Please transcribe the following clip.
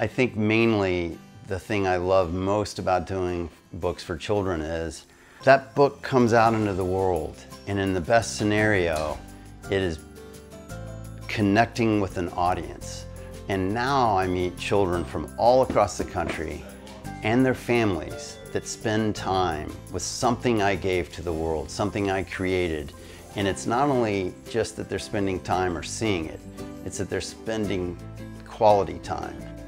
I think mainly the thing I love most about doing books for children is that book comes out into the world, and in the best scenario, it is connecting with an audience. And now I meet children from all across the country and their families that spend time with something I gave to the world, something I created. And it's not only just that they're spending time or seeing it, it's that they're spending quality time.